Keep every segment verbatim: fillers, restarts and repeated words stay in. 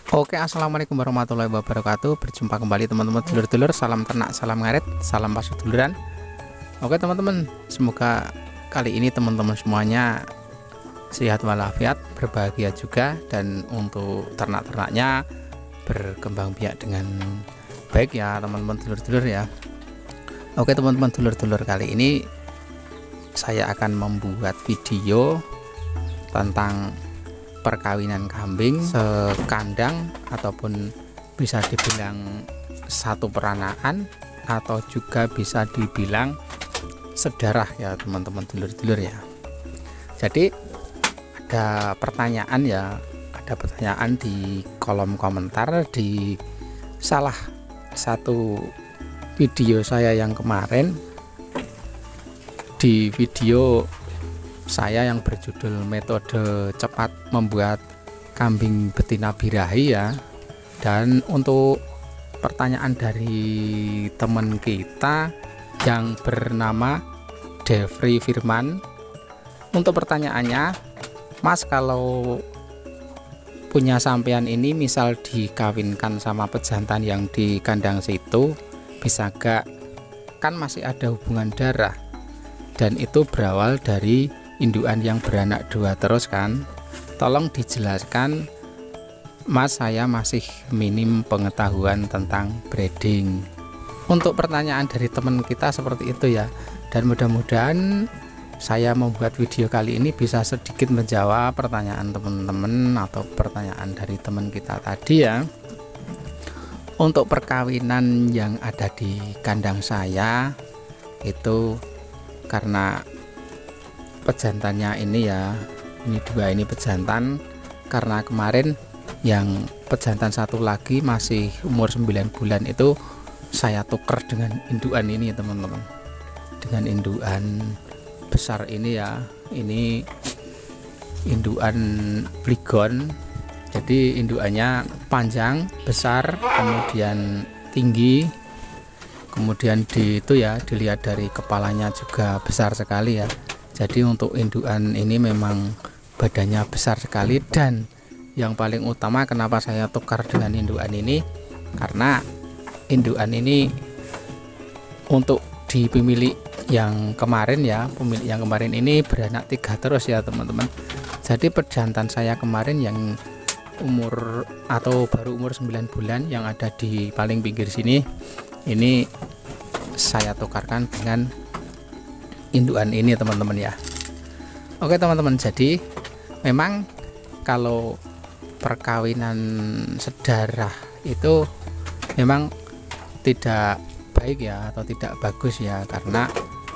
Oke, assalamualaikum warahmatullahi wabarakatuh. Berjumpa kembali teman-teman dulur-dulur. Salam ternak, salam ngaret, salam pasuduluran. Oke teman-teman, semoga kali ini teman-teman semuanya sehat walafiat, berbahagia juga, dan untuk ternak-ternaknya berkembang biak dengan baik ya teman-teman dulur-dulur ya. Oke teman-teman dulur-dulur, kali ini saya akan membuat video tentang perkawinan kambing sekandang ataupun bisa dibilang satu peranaan atau juga bisa dibilang sedarah ya teman-teman dulur-dulur ya. Jadi ada pertanyaan ya, ada pertanyaan di kolom komentar di salah satu video saya yang kemarin, di video saya yang berjudul metode cepat membuat kambing betina birahi ya. Dan untuk pertanyaan dari teman kita yang bernama Devri Firman, untuk pertanyaannya, Mas, kalau punya sampean ini misal dikawinkan sama pejantan yang di kandang situ, bisa gak? Kan masih ada hubungan darah dan itu berawal dari indukan yang beranak dua terus kan. Tolong dijelaskan, Mas, saya masih minim pengetahuan tentang breeding. Untuk pertanyaan dari teman kita seperti itu ya, dan mudah-mudahan saya membuat video kali ini bisa sedikit menjawab pertanyaan teman-teman atau pertanyaan dari teman kita tadi ya. Untuk perkawinan yang ada di kandang saya itu karena pejantannya ini ya, ini dua ini pejantan, karena kemarin yang pejantan satu lagi masih umur sembilan bulan itu saya tuker dengan indukan ini teman-teman, dengan indukan besar ini ya. Ini indukan Bligon, jadi indukannya panjang, besar, kemudian tinggi, kemudian di itu ya, dilihat dari kepalanya juga besar sekali ya. Jadi untuk indukan ini memang badannya besar sekali, dan yang paling utama kenapa saya tukar dengan indukan ini, karena indukan ini untuk di pemilik yang kemarin ya, pemilik yang kemarin ini beranak tiga terus ya teman-teman. Jadi pejantan saya kemarin yang umur atau baru umur sembilan bulan yang ada di paling pinggir sini, ini saya tukarkan dengan indukan ini teman-teman ya. Oke teman-teman, jadi memang kalau perkawinan sedarah itu memang tidak baik ya, atau tidak bagus ya, karena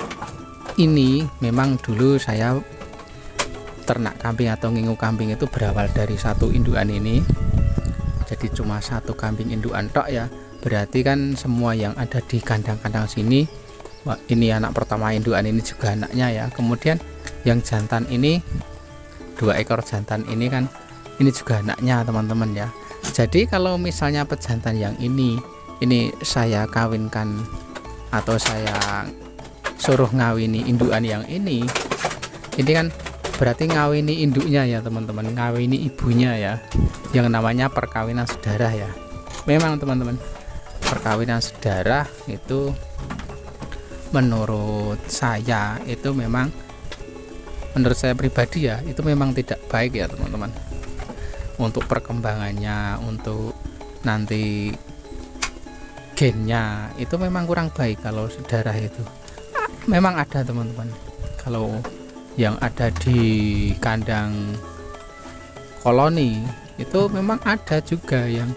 ini memang dulu saya ternak kambing atau ngingu kambing itu berawal dari satu indukan ini. Jadi cuma satu kambing indukan tok ya, berarti kan semua yang ada di kandang-kandang sini, wah, ini anak pertama indukan ini juga anaknya ya. Kemudian yang jantan ini, dua ekor jantan ini kan, ini juga anaknya teman-teman ya. Jadi kalau misalnya pejantan yang ini ini saya kawinkan atau saya suruh ngawini indukan yang ini, ini kan berarti ngawini induknya ya teman-teman, ngawini ibunya ya, yang namanya perkawinan sedarah ya. Memang teman-teman, perkawinan sedarah itu menurut saya itu memang, menurut saya pribadi ya, itu memang tidak baik ya teman-teman. Untuk perkembangannya, untuk nanti gennya itu memang kurang baik kalau sedarah itu. Memang ada teman-teman, kalau yang ada di kandang koloni itu memang ada juga yang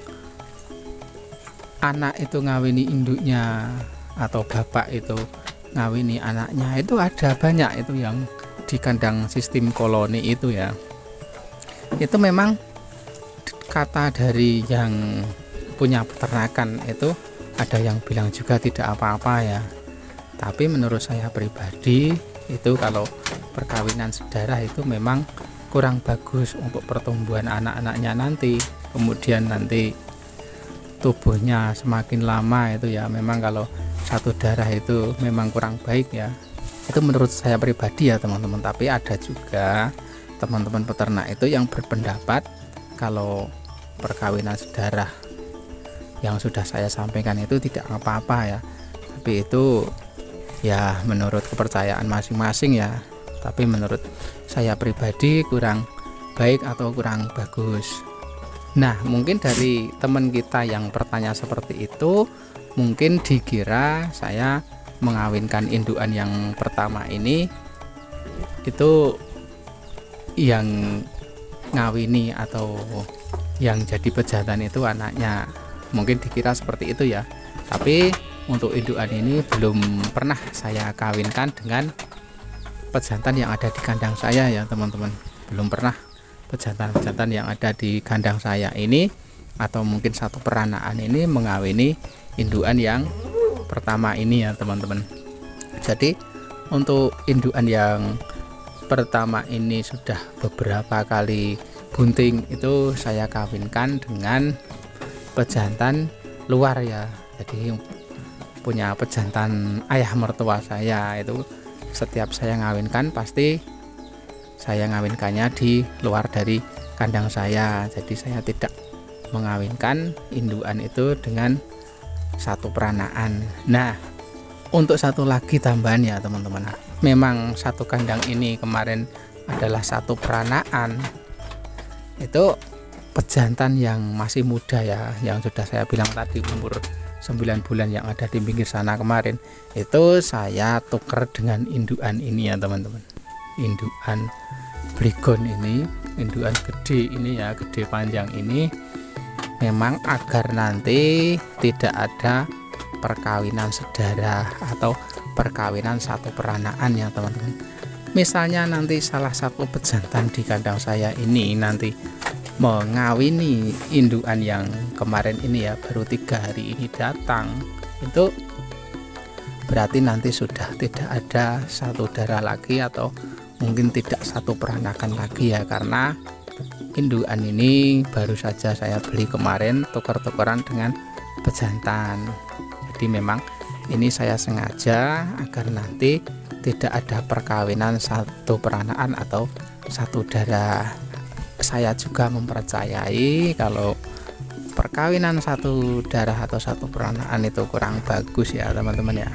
anak itu ngawini induknya atau bapak itu ngawini anaknya, itu ada banyak itu yang di kandang sistem koloni itu ya. Itu memang kata dari yang punya peternakan itu, ada yang bilang juga tidak apa-apa ya, tapi menurut saya pribadi itu kalau perkawinan sedarah itu memang kurang bagus untuk pertumbuhan anak-anaknya nanti. Kemudian nanti tubuhnya semakin lama itu ya, memang kalau satu darah itu memang kurang baik ya. Itu menurut saya pribadi ya teman-teman. Tapi ada juga teman-teman peternak itu yang berpendapat kalau perkawinan sedarah. Yang sudah saya sampaikan itu tidak apa-apa ya, tapi itu ya menurut kepercayaan masing-masing ya. Tapi menurut saya pribadi kurang baik atau kurang bagus. Nah, mungkin dari teman kita yang bertanya seperti itu, mungkin dikira saya mengawinkan indukan yang pertama ini itu yang ngawini atau yang jadi pejantan itu anaknya. Mungkin dikira seperti itu ya. Tapi untuk indukan ini belum pernah saya kawinkan dengan pejantan yang ada di kandang saya ya teman-teman. Belum pernah pejantan-pejantan yang ada di kandang saya ini atau mungkin satu peranaan ini mengawini indukan yang pertama ini ya teman-teman. Jadi untuk indukan yang pertama ini sudah beberapa kali bunting itu saya kawinkan dengan pejantan luar ya. Jadi punya pejantan ayah mertua saya itu setiap saya ngawinkan pasti saya ngawinkannya di luar dari kandang saya. Jadi saya tidak mengawinkan indukan itu dengan satu peranaan. Nah, untuk satu lagi tambahan ya teman-teman, memang satu kandang ini kemarin adalah satu peranaan, itu pejantan yang masih muda ya, yang sudah saya bilang tadi umur sembilan bulan yang ada di pinggir sana kemarin, itu saya tuker dengan indukan ini ya teman-teman. Indukan Bligon ini, indukan gede ini ya, gede panjang ini, memang agar nanti tidak ada perkawinan sedarah atau perkawinan satu peranaan ya teman-teman. Misalnya nanti salah satu pejantan di kandang saya ini nanti mengawini indukan yang kemarin ini ya, baru tiga hari ini datang, itu berarti nanti sudah tidak ada satu darah lagi atau mungkin tidak satu peranakan lagi ya, karena indukan ini baru saja saya beli kemarin tukar-tukaran dengan pejantan. Jadi memang ini saya sengaja agar nanti tidak ada perkawinan satu peranaan atau satu darah. Saya juga mempercayai kalau perkawinan satu darah atau satu peranaan itu kurang bagus ya teman-teman ya.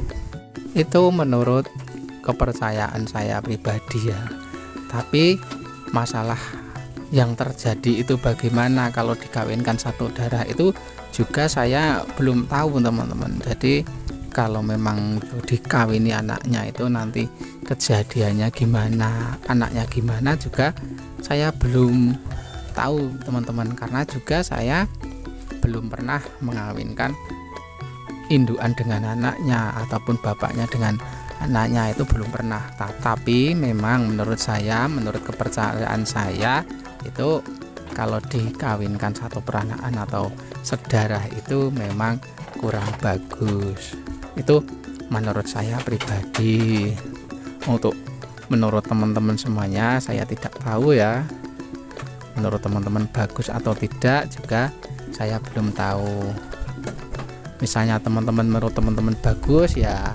Itu menurut kepercayaan saya pribadi ya. Tapi masalah yang terjadi itu bagaimana kalau dikawinkan satu darah itu juga saya belum tahu teman-teman. Jadi kalau memang dikawini anaknya itu nanti kejadiannya gimana, anaknya gimana juga saya belum tahu teman-teman, karena juga saya belum pernah mengawinkan indukan dengan anaknya ataupun bapaknya dengan anaknya, itu belum pernah. Tapi memang menurut saya, menurut kepercayaan saya itu kalau dikawinkan satu peranaan atau sedarah itu memang kurang bagus. Itu menurut saya pribadi. Untuk menurut teman-teman semuanya saya tidak tahu ya, menurut teman-teman bagus atau tidak juga saya belum tahu. Misalnya teman-teman menurut teman-teman bagus ya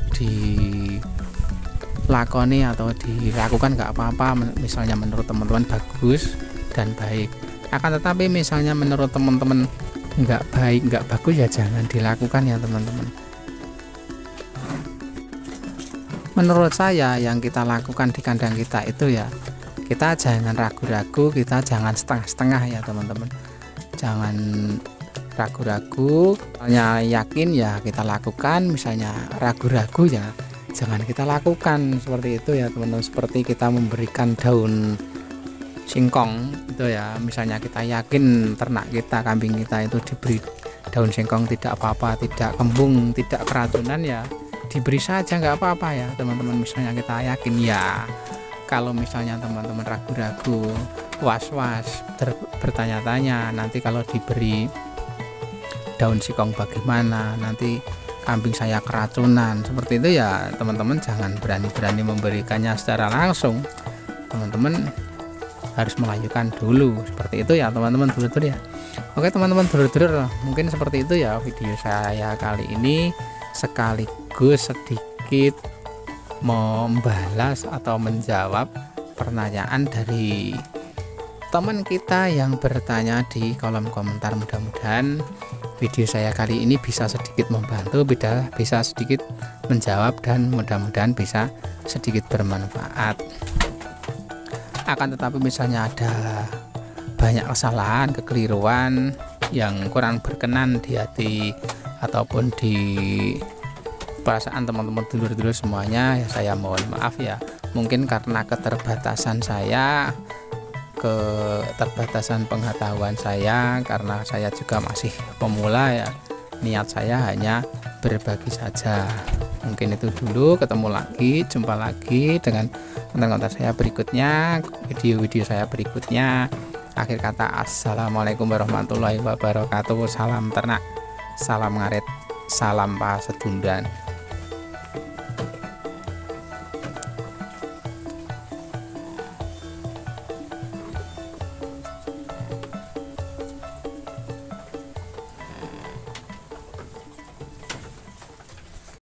dilakoni atau dilakukan nggak apa-apa, misalnya menurut teman-teman bagus dan baik. Akan tetapi misalnya menurut teman-teman nggak baik, nggak bagus ya jangan dilakukan ya teman-teman. Menurut saya yang kita lakukan di kandang kita itu ya, kita jangan ragu-ragu, kita jangan setengah-setengah ya teman-teman. Jangan ragu-ragu, misalnya yakin ya kita lakukan, misalnya ragu-ragu ya jangan kita lakukan. Seperti itu ya teman-teman. Seperti kita memberikan daun singkong itu ya, misalnya kita yakin ternak kita, kambing kita itu diberi daun singkong tidak apa-apa, tidak kembung, tidak keracunan ya diberi saja nggak apa-apa ya teman-teman. Misalnya kita yakin ya. Kalau misalnya teman-teman ragu-ragu, was-was, bertanya-tanya nanti kalau diberi daun singkong bagaimana, nanti kambing saya keracunan, seperti itu ya teman-teman jangan berani-berani memberikannya secara langsung. Teman-teman harus mengajukan dulu, seperti itu ya teman-teman dulur-dulur ya. Oke teman-teman dulur-dulur, mungkin seperti itu ya video saya kali ini, sekaligus sedikit membalas atau menjawab pertanyaan dari teman kita yang bertanya di kolom komentar, mudah-mudahan video saya kali ini bisa sedikit membantu, bisa, bisa sedikit menjawab, dan mudah-mudahan bisa sedikit bermanfaat. Akan tetapi misalnya ada banyak kesalahan, kekeliruan yang kurang berkenan di hati ataupun di perasaan teman-teman dulur-dulur semuanya, ya saya mohon maaf ya. Mungkin karena keterbatasan saya, keterbatasan pengetahuan saya, karena saya juga masih pemula ya. Niat saya hanya berbagi saja. Mungkin itu dulu, ketemu lagi, jumpa lagi dengan konten-konten saya berikutnya, video-video saya berikutnya. Akhir kata, assalamualaikum warahmatullahi wabarakatuh. Salam ternak, salam ngarit, salam pasedundan.